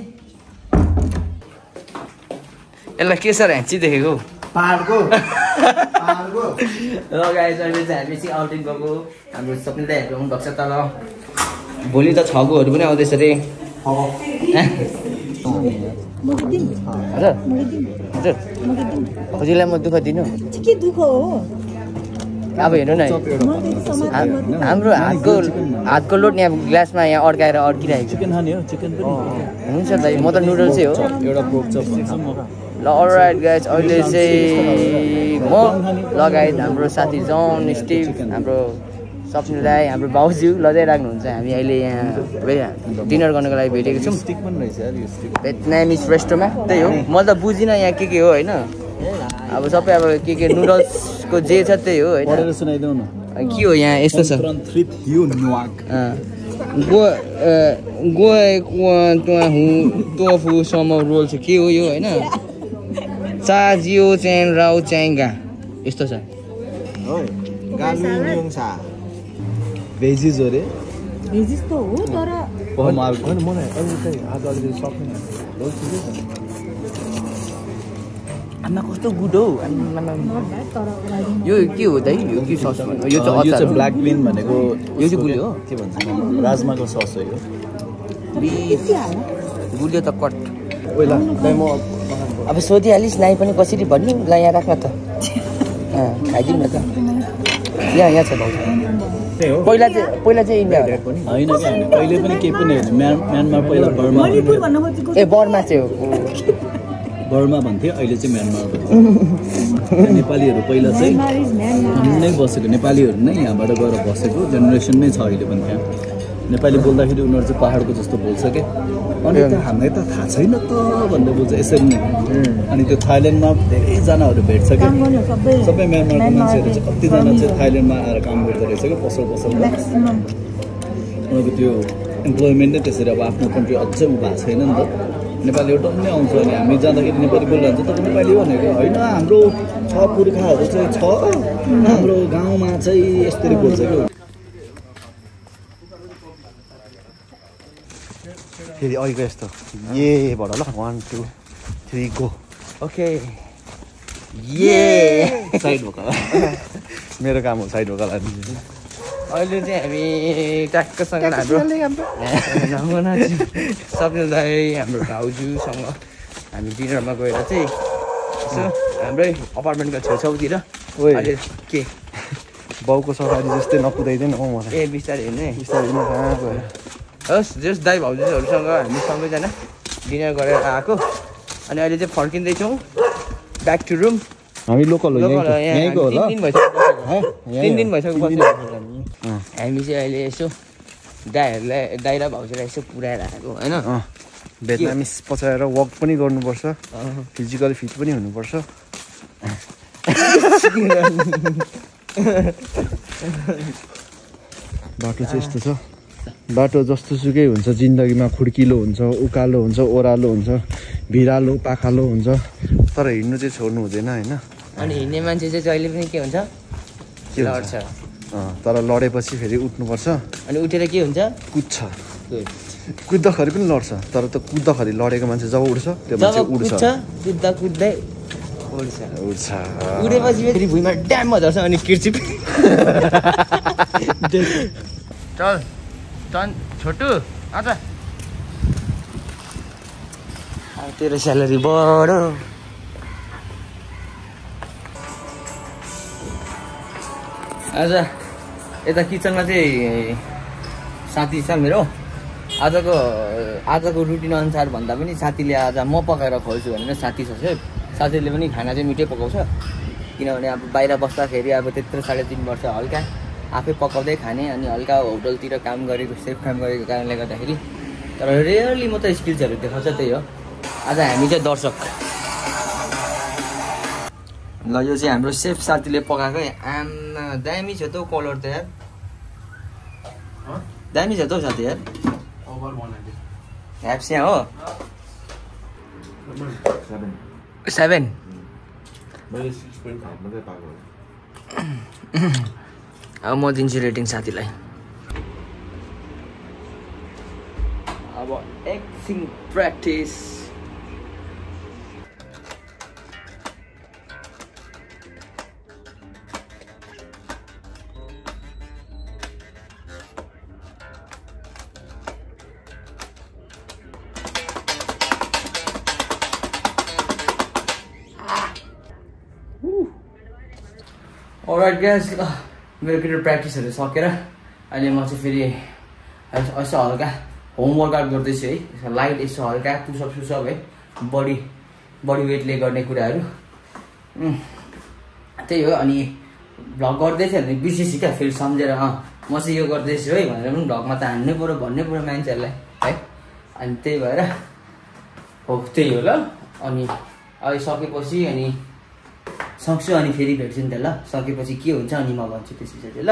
यसलाई के सर ह्यान्ची देखेको पाहाडको पाहाडको ल गाइस अहिले चाहिँ हामी चाहिँ आउटिङ गएको हाम्रो सबै दाइहरू आउनु भएको छ तल भोलि त छगुहरू पनि आउँदैछ रे हजुर हजुर हजुरलाई म दुःख दिनु के दुःख हो अब हेर्नु न हाम्रो हातको हातको लोड यहाँ ग्लासमा यहाँ अड्काएर अड्किरहेको चिकन खाने हो चिकन पनि हुन्छ दाइ म त नुडल्स चाहिँ हो एउटा पोर्क चप ल अलराइट गाइस अहिले चाहिँ म लगायत हाम्रो साथी जन स्टिभ हाम्रो सपनी दाइ हाम्रो बाउज्यू लजाइराख्नुहुन्छ हामी अहिले यहाँ डिनर गर्नको लागि भेटेको छौँ स्टिक पनि रहेछ यार यो स्टिक भेटनामिस रेस्टुरेन्टमा त्यही हो मैले त बुझिनँ यहाँ के के हो होइन अब सबै अब के के नुडल्सको जे छ त्यही हो होइन पढेर सुनाइदेऊ न के हो यहाँ यस्तो छ गो टोफु समो रोल छ के हो यो होइन चाजियो च्याङ राउ च्याङ्गा यस्तो छ भेजिज हो रे भेजिज त हो तर मलाई अहिले आज अलिकति सक्दैन आमा कस्तो गुड हौ यो के हो दाइ यो के सस यो चाहिँ यो चाहिँ ब्ल्याक बिन भनेको यो चाहिँ गुलियो हो के भन्छ राजमाको सस हो यो गुलियो त कट ओइला दाइ म अब सोधिहालिस् नाइ पनि कसरी भन्नु ल यहाँ राख्न त खाइदिउँ न त यहाँ यहाँ छ भाउ पहिला चाहिँ पहिला चाहिँ इन्डिया होइन कि हामी कहिले पनि केही पनि होइन म्यान म्यानमार पहिला बर्मा ए बर्मा चाहिँ हो बर्मा भन्थ्यो अहिले चाहिँ म्यानमार भन्छ नेपालीहरू पहिला चाहिँ नै बसेको नेपालीहरू नै यहाँबाट गएर बसेको जेनेरेसन नै छ अहिले पनि त्यहाँ नेपाली बोल्दाखेरि उनीहरू चाहिँ पाहाडको जस्तो बोल्छ क्या अनि त हामीलाई त थाहा छैन त भन्दै बोल्छ यसरी नै अनि त्यो थाइल्यान्डमा धेरैजनाहरू भेट्छ क्या सबै म्यानमारको मान्छेहरू चाहिँ कतिजना चाहिँ थाइल्यान्डमा आएर काम गर्दो रहेछ क्या पसल पसल उनीहरूको त्यो इम्प्लोइमेन्ट नै त्यसरी अब आफ्नो कन्ट्री अझै उ भएको छैन नि त नेपाली एउटा पनि आउँछ अनि हामी जाँदाखेरि नेपाली बोलिरहन्छ तपाईँ नेपाली भनेको होइन हाम्रो छ पुर्खाहरू चाहिँ छ हाम्रो गाउँमा चाहिँ यस्तरी बोल्छ क्या फेरि अहिलेको यस्तो ए भन ल one two three go okay yeah side vocal मेरो काम हो साइड भोकल अहिले चाहिँ हामी ट्याक्कसँग हाम्रो सबै दाइ हाम्रो भाउजूसँग हामी डिनरमा गएर चाहिँ यसो हाम्रै अपार्टमेन्टको छेउछाउतिर अहिले के बाउको सफारी जस्तै नकुदाइदिएन हौ मलाई ए बिस्तारै हिँड्ने बिस्तारै हिँड्नु कहाँ गयो होस् जस दाइ भाउजूहरूसँग हामी सबैजना डिनर गरेर आएको अनि अहिले चाहिँ फर्किँदैछौँ ब्याक टु रुम हामी लोकल हो यहीँको होला तिन दिन भइसक्यो तिन दिन भइसक्यो बसेको हामी चाहिँ अहिले यसो दाइहरूलाई दाइ र भाउजूलाई यसो पुऱ्याएर आएको होइन भियतनामिस पचाएर वक पनि गर्नुपर्छ फिजिकल फिट पनि हुनुपर्छ बाटो चाहिँ यस्तो छ बाटो जस्तो सुकै हुन्छ जिन्दगीमा खुड्किलो हुन्छ उकालो हुन्छ ओह्रालो हुन्छ भिरालो पाखालो हुन्छ तर हिँड्नु चाहिँ छोड्नु हुँदैन होइन अनि हिँड्ने मान्छे चाहिँ जहिले पनि के हुन्छ लड्छ तर लडेपछि फेरि उठ्नुपर्छ अनि उठेर के हुन्छ कुद्छ कुद्दाखेरि पनि लड्छ तर त कुद्दाखेरि लडेको मान्छे जब उठ्छ त्यो मान्छे उड्छ कुद्दा कुद्दै उड्छ उड्छ उडेपछि फेरि भुइँमा ड्याममा झर्छ अनि किर्चिप चल चल छोटु आजा तेरो स्यालेरी बढो आज यता किचनमा चाहिँ साथी छ मेरो आजको आजको रुटिन अनुसार भन्दा पनि साथीले आज म पकाएर खुवाउँछु भनेर साथी छ सेफ साथीले पनि खाना चाहिँ मिठै पकाउँछ किनभने अब बाहिर बस्दाखेरि अब त्यत्रो साढे तिन वर्ष हल्का आफै पकाउँदै खाने अनि हल्का होटलतिर काम गरेको सेफ काम गरेको कारणले गर्दाखेरि तर रेयरली म त स्किल्सहरू देखाउँछ त्यही हो आज हामी चाहिँ दर्शक ल यो चाहिँ हाम्रो सेफ साथीले पकाएको आमा दामी छ त हौ कलर त यार दामी छ त हौ साथी यार ह्याप्स यहाँ हो सेभेन अब म दिन्छु रेटिङ साथीलाई अब एकछिन प्र्याक्टिस अलराइट गाइस ल मेरो केटा प्र्याक्टिसहरू सकेर अहिले म चाहिँ फेरि यसो हल्का होम वर्कआउट गर्दैछु है लाइट यसो हल्का पुसअप सुसअप है बडी बडी वेटले गर्ने कुराहरू त्यही हो अनि भ्लग गर्दै थियो भने विशेष क्या फेरि सम्झेर अँ म चाहिँ यो गर्दैछु है भनेर पनि भ्लगमा त हान्नै पऱ्यो भन्नै पऱ्यो मान्छेहरूलाई है अनि त्यही भएर हो त्यही हो ल अनि अहिले सकेपछि अनि सक्छु अनि फेरि भेट्छु नि त ल सकेपछि के हुन्छ अनि म भन्छु त्यसपछि चाहिँ ल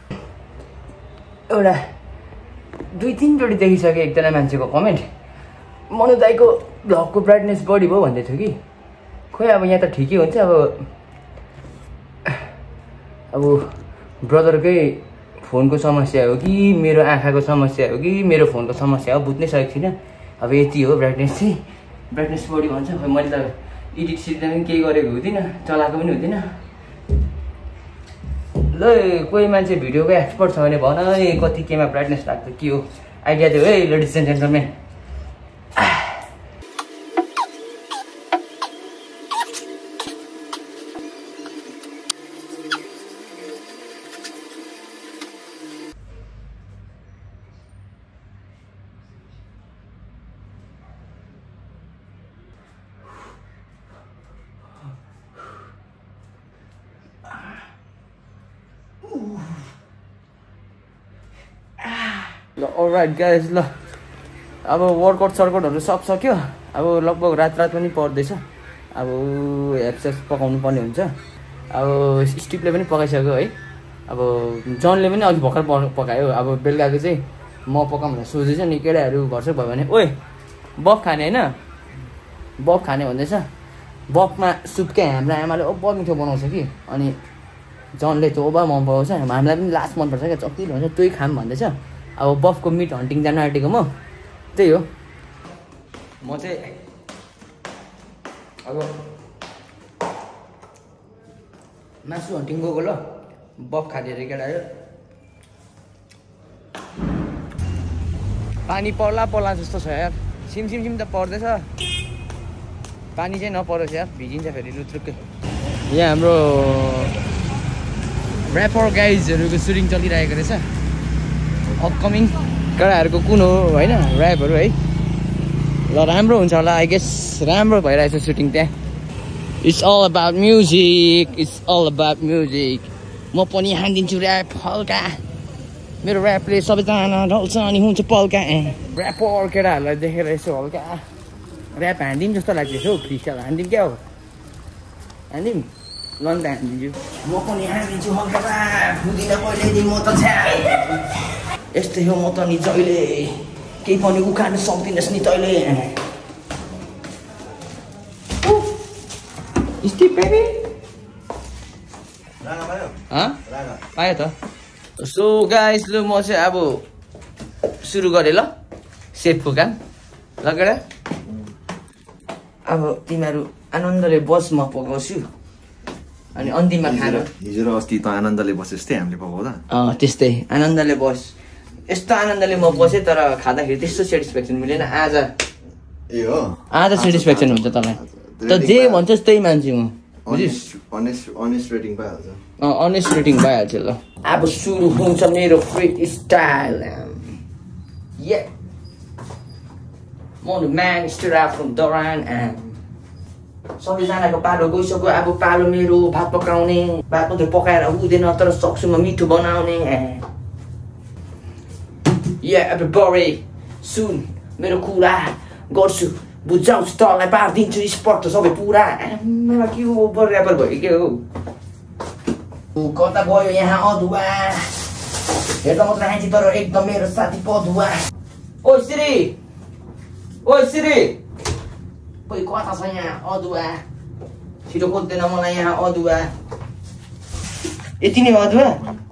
एउटा दुई तिनचोटि देखिसकेँ एकजना मान्छेको कमेन्ट मनु दाइको भ्लगको ब्राइटनेस बढी भयो भन्दै थियो कि खोइ अब यहाँ त ठिकै हुन्छ अब अब ब्रदरकै फोनको समस्या हो कि मेरो आँखाको समस्या हो कि मेरो फोनको समस्या हो बुझ्नै सकेको थिइनँ अब यति हो ब्राइटनेस चाहिँ ब्राइटनेस बढी भन्छ खोइ मैले त एडिट सिडिट पनि केही गरेको हुँदिनँ चलाएको पनि हुँदिनँ ल कोही मान्छे भिडियोको एक्सपर्ट छ भने भन है कति केमा ब्राइटनेस लाग्छ के हो आइडिया दियो है ladies and gentlemen alright guys ल अब वर्कआउट सर्कआउटहरू सब सक्यो अब लगभग रात रात पनि पर्दैछ अब एक्सर्साइज पकाउनु पर्ने हुन्छ अब स्टिपले पनि पकाइसक्यो है अब जनले पनि अघि भर्खर पकायो अब बेलुकाको चाहिँ म पकाउँ भनेर सोचेछ नि केटाहरू भर्सक भयो भने ओए बफ खाने होइन बफ खाने भन्दैछ बफमा सुप क्या हाम्रो आमाले ओभर मिठो बनाउँछ कि अनि जनले त्यो ओभर मन पराउँछ हामीलाई पनि लास्ट मनपर्छ क्या जति भन्छ त्यही खाम भन्दैछ अब बफको मिट हन्टिङ जानु आँटेको म त्यही हो म चाहिँ अब मासु हन्टिङ गएको ल बफ खाँदै केटाहरू पानी पर्ला पर्ला जस्तो छ यार सिम सिम सिम त पर्दैछ पानी चाहिँ नपरोस् यार भिजिन्छ फेरि लुत्रुक्कै यहाँ हाम्रो ऱ्यापर गाइजहरूको सुटिङ चलिरहेको रहेछ अपकमिङ केटाहरूको कुन हो होइन ऱ्यापहरू है ल राम्रो हुन्छ होला आई गेस राम्रो भइरहेछ सुटिङ त्यहाँ it's all about music it's all about music म पनि हानिदिन्छु ऱ्याप हल्का मेरो ऱ्यापले सबैजना ढल्छ अनि हुन्छ पल्का ऱ्यापर केटाहरूलाई देखेर यसो हल्का ऱ्याप हानिदिउँ जस्तो लाग्दैछ हौ फ्रिस्टाइल हानिदिउँ क्या हो हानिदिउँ ल नि त हानिदिन्छु म पनि हानिदिन्छु हल्का बुझिनँ पहिल्यैदेखि म त छ्या यस्तै हो म त नि जहिले केही पनि उखाल्नु सक्दिनस् नि तैँले स्टिप बेबी पायो त सो गाइस लु म चाहिँ अब सुरु गरेँ ल सेफको काम ल केटा अब तिमीहरू आनन्दले बस म पकाउँछु अनि अन्तिममा खानु हिजो र अस्ति त आनन्दले बसे जस्तै हामीले पकाउँदा अँ त्यस्तै आनन्दले बस यस्तो आनन्दले म बसेँ तर खाँदाखेरि त्यस्तो सेटिस्फ्याक्सन मिलेन आज ए हो आज सेटिस्फ्याक्सन हुन्छ तँलाई त जे भन्छस् त्यही मान्छु म अनेस्ट रेटिङ पाइहाल्छ अँ अनेस्ट रेटिङ पाइहाल्छ ल अब सुरु हुन्छ मेरो फ्री स्टाइल Yeah. म the man straight out from Doran and सबैजनाको पालो गइसक्यो अब पालो मेरो भात पकाउने भात मात्रै पकाएर हुँदैन तर सक्छु म मिठो बनाउने Yeah everybody soon मेरो कुरा गर्छु बुझाउँछु तँलाई पारिदिन्छु स्पट सबै पुरा मलाई के हो ओभर ऱ्यापर भयो के हो कता गयो यहाँ अदुवा हेर्दा मात्र आइन्छ तर एकदम मेरो साथी पदुवा ओ श्री ओ श्री कोही कता छ यहाँ अदुवा छिटो खोज्दैन मलाई यहाँ अदुवा यति नै अदुवा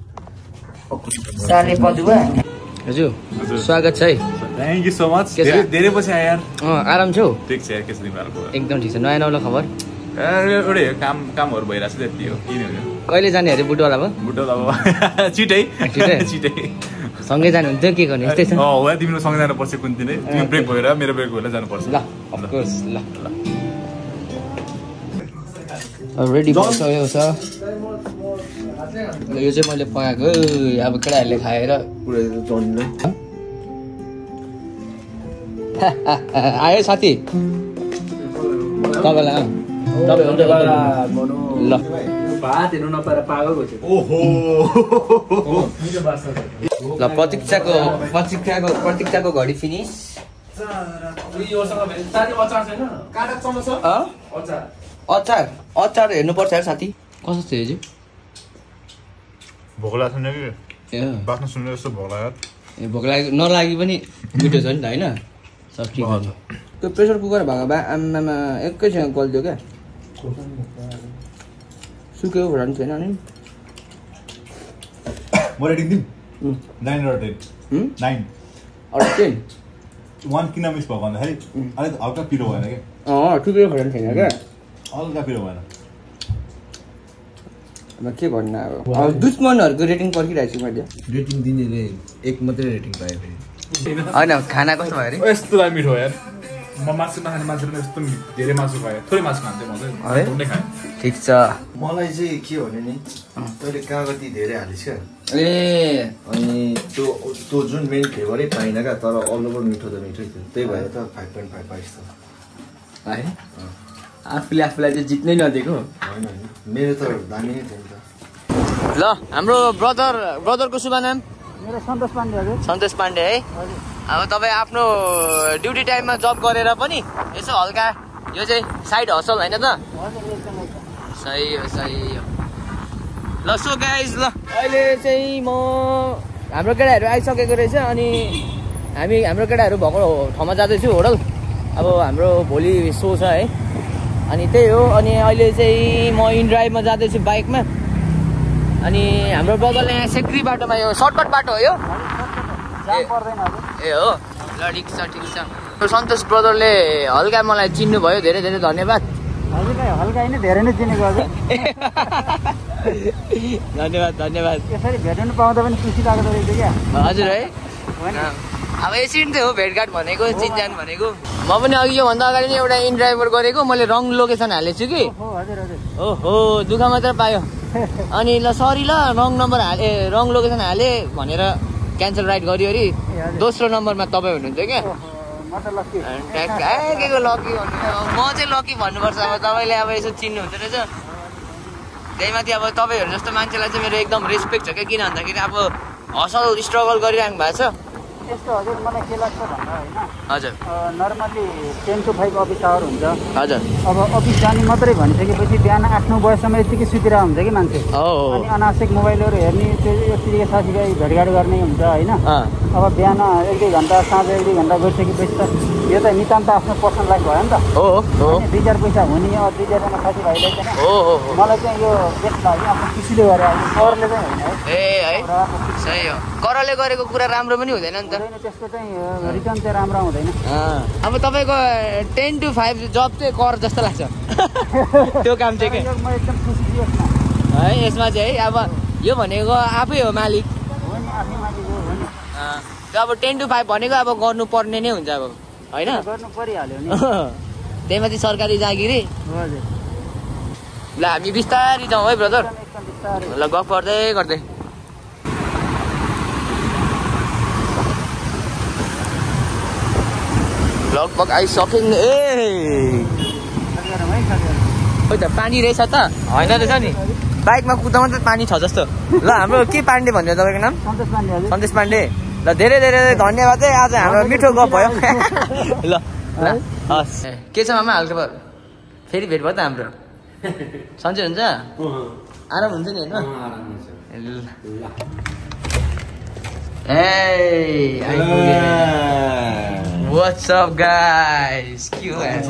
साले पदुवा हजुर स्वागत छ है थ्याङ्क यू सो मच धेरै धेरै पछि आए यार अँ आराम छौ ठिक छ यार के छ तिमीहरूको एकदम ठिक छ नयाँ नौलो खबर एउटै काम कामहरू भइरहेको छ त्यति हो किन हो कहिले जाने अरे बुटवालामा बुटो अब छिटै छिटै छिटै सँगै जानुहुन्थ्यो के गर्ने यस्तै छ अँ हो तिम्रो सँगै जानुपर्छ कुन दिनै तिम्रो ब्रेक भएर मेरो ब्रेक भएर जानुपर्छ ल अफकोर्स ल ल रेडी भइसक्यो छ यो चाहिँ मैले पकाएको अब केटाहरूले खाएर पुरै जन्ने आयो साथी तपाईँलाई ल भात हेर्नु नपाएर पागल भयो ओहो ल प्रतीक्षाको प्रतीक्षाको प्रतीक्षाको घडी फिनिस अचार अचार हेर्नुपर्छ यार साथी कस्तो थियो यो भोक लाग्छ नि कि बाँच्न सुन्ने जस्तो भोक लाग्यो ए भोक लागि नलागि पनि मिठो छ नि त होइन सब ठिक हुन्छ त्यो प्रेसर कुकर भएको भए आमामा एकैसँग गल्थ्यो क्या सुक्यो भएर पनि थिएन नि म रेटिङ दिउँ नाइन र टेन नाइन अरू टेन वान किन मिस भएको भन्दाखेरि अलिक हल्का पिरो भएन क्या अँ ठुलो भएर पनि थिएन क्या हल्का पिरो भएन अब के भन्नु अब दुश्मनहरूको रेटिङ पर्खिरहेको छु मैले रेटिङ दिनेले एक मात्रै रेटिङ पायो फेरि होइन खाना कस्तो भयो अरे यस्तो दामी मिठो यार म मासु नखाने मान्छेले यस्तो धेरै मासु खाएँ थोरै मासु खान्थेँ म चाहिँ थोरै खाएँ ठिक छ मलाई चाहिँ के भने नि तैँले कागती धेरै हालिस् क्या ए अनि त्यो त्यो जुन मेन फ्लेभरै पाइन क्या तर अल ओभर मिठो त मिठै थियो त्यही भएर त फाइभ पोइन्ट फाइभ पाइस त है आफूले आफूलाई चाहिँ जित्नै नदिएको होइन होइन मेरो त दामी नै थियो नि त ल हाम्रो ब्रदर ब्रदरको शुभ नाम मेरो सन्तोष पाण्डे हजुर। सन्तोष पाण्डे है। अब तपाईँ आफ्नो ड्युटी टाइममा जब गरेर पनि यसो हल्का यो चाहिँ साइड हसल होइन त? सही हो सही हो। ल सो गाइज ल अहिले चाहिँ म हाम्रो केटाहरू आइसकेको रहेछ अनि हामी हाम्रो केटाहरू भएको ठाउँमा जाँदैछु होटल। अब हाम्रो भोलि सो छ है अनि त्यही हो। अनि अहिले चाहिँ म इन ड्राइभमा जाँदैछु बाइकमा। अनि हाम्रो बगलमा यहाँ सेक्री बाटोमा यो सर्टकट बाटो हो यो ए हो ल ठिक छ ठिक छ। सन्तोष ब्रदरले हल्का मलाई चिन्नुभयो धेरै धेरै धन्यवाद। हजुर हल्का होइन धेरै नै चिनेको हजुर। धन्यवाद धन्यवाद। यसरी भेट्नु पाउँदा पनि खुसी लागेको रहेछ क्या हजुर है। अब यसरी नै हो भेटघाट भनेको चिनजान भनेको। म पनि अघि योभन्दा अगाडि नै एउटा इन ड्राइभर गरेको मैले रङ लोकेसन हालेको छु कि ओहो दुःख मात्र पायो। अनि ल सरी ल रङ नम्बर हाले रङ लोकेसन हाले भनेर क्यान्सल राइड गरियो अरे दोस्रो नम्बरमा तपाईँ हुनुहुन्छ क्या। के को लकी भन्नु म चाहिँ लकी भन्नुपर्छ। अब तपाईँले अब यसो चिन्नु हुँदो रहेछ त्यही माथि अब तपाईँहरू जस्तो मान्छेलाई चाहिँ मेरो एकदम रेस्पेक्ट छ क्या। किन भन्दाखेरि अब हसल स्ट्रगल गरिरहनु भएको छ। यस्तो हजुर मलाई के लाग्छ भन्दा होइन हजुर normally ten to five office hour हुन्छ हजुर। अब अफिस जाने मात्रै भनिसकेपछि बिहान आठ नौ बजीसम्म यतिकै सुतिर हुन्छ कि मान्छे। अनि अनावश्यक मोबाइलहरू हेर्ने त्यो यतिकै साथीभाइ भेटघाट गर्ने हुन्छ होइन। अब बिहान एक दुई घन्टा साँझ एक दुई घन्टा गइसकेपछि त यो त नितान्त आफ्नो पर्सनल लाइफ भयो नि त। दुई चार पैसा हुने अब दुई चारजना साथीभाइलाई चाहिँ मलाई चाहिँ यो बेस्ट लाग्यो आफ्नो खुसीले गरेर करले चाहिँ होइन है। ए है सही हो। करले गरेको कुरा राम्रो पनि हुँदैन नि त। त्यसको चाहिँ रिटर्न चाहिँ राम्रो हुँदैन। अब तपाईँको टेन टु फाइभ जब चाहिँ कर जस्तो लाग्छ त्यो काम चाहिँ के म एकदम खुसी छु यसमा है। यसमा चाहिँ है अब यो भनेको आफै हो मालिक हो नि आफै मालिक हो नि। त्यो अब टेन टु फाइभ भनेको अब गर्नुपर्ने नै हुन्छ अब होइन गर्नु परिहाल्यो नि। त्यही माथि सरकारी जागिरी। हजुर ल हामी बिस्तारै जाउँ है ब्रदर। एकदम बिस्तारै ल गफ गर्दै गर्दै लगभग आइसक्यो नि। ए खोइ त पानी रहेछ त होइन रहेछ नि बाइकमा कुदाउँदा मात्रै पानी छ जस्तो। ल हाम्रो के पाण्डे भन्यो तपाईँको नाम? सन्तोष पाण्डे हजुर। सन्तोष पाण्डे। ल धेरै धेरै धन्यवाद है आज हाम्रो मिठो गफ भयो। ल हस् के छ मामा हालखबर? फेरि भेट भयो त हाम्रो सन्चै हुन्छ आराम हुन्छ नि होइन? ए What's up guys? के हो यार?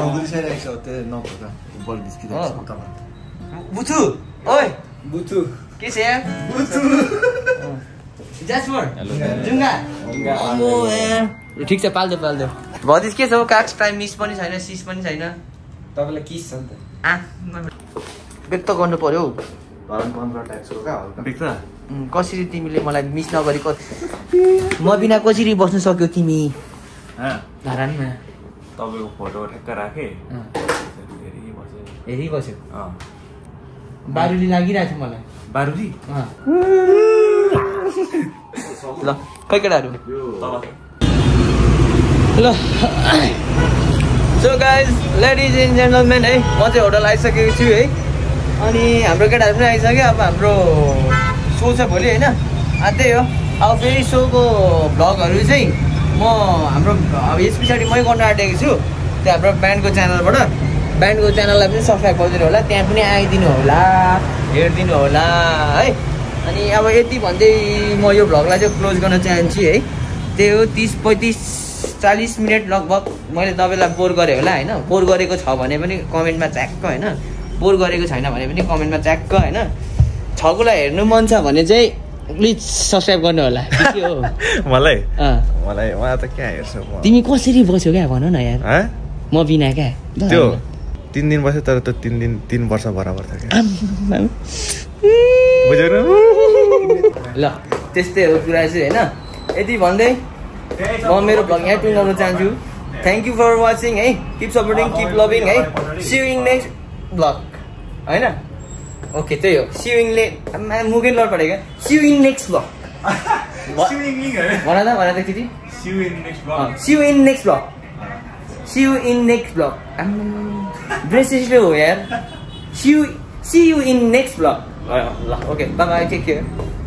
बुथु ओइ बुथु के छ यार? बुथु ज्यास्पर जुङ्गा ओ यार ठिक छ पाल्दो पाल्दो। भदिस के छ हौ? काक्स टाइम मिस पनि छैन सिस पनि छैन। तपाईँलाई किस छ नि त आ व्यक्त गर्नु पर्यो कसरी तिमीले मलाई मिस नगरेको म बिना कसरी बस्न सक्यौ तिमी? धरानमा तपाईँको फोटो ठ्याक्क राखेँ हेरिबस्यो बारुली लागिरहेको छ मलाई। बारुली ल खै केटाहरू ल so guys ladies and gentlemen है म चाहिँ होटल आइसकेको छु है। अनि हाम्रो केटाहरू पनि आइसक्यो। अब हाम्रो सो छ भोलि होइन त्यही हो। अब फेरि सोको भ्लगहरू चाहिँ म हाम्रो अब यस पछाडि मै गर्न आँटेको छु त्यो हाम्रो ब्यान्डको च्यानलबाट। ब्यान्डको च्यानललाई पनि सब्सक्राइब गरिदिनु होला त्यहाँ पनि आइदिनु होला हेरिदिनु होला है। अनि अब यति भन्दै म यो भ्लगलाई चाहिँ क्लोज गर्न चाहन्छु है। त्यही हो तिस पैँतिस चालिस मिनट लगभग मैले तपाईँलाई बोर गरेँ होला होइन। बोर गरेको छ भने पनि कमेन्टमा च्याक्क होइन बोर गरेको छैन भने पनि कमेन्टमा च्याक्क होइन। छकुलाई हेर्नु मन छ भने चाहिँ प्लिज सब्सक्राइब गर्नु होला। के हो मलाई मलाई उहाँ त क्या हेर्छ तिमी कसरी बस्यो क्या भन न यार म बिना क्या त्यो तिन दिन बस्यो तर त्यो तिन दिन तिन वर्ष बराबर छ क्या बुझेन? ल त्यस्तै हो कुरा चाहिँ होइन। यति भन्दै म मेरो भ्लग यहाँ टुङ्गाउन चाहन्छु। थ्याङ्क यू फर वाचिङ है। किप सपोर्टिङ किप लभिङ है। See you in next vlog होइन ओके त्यही हो। सी यू इन ले मुखै लड परेको see you in next vlog भन त भन त केटी see you in next vlog see you in next vlog see you in next vlog ब्रेसिसले हो यार। See you see you in next vlog ल okay bye bye take care.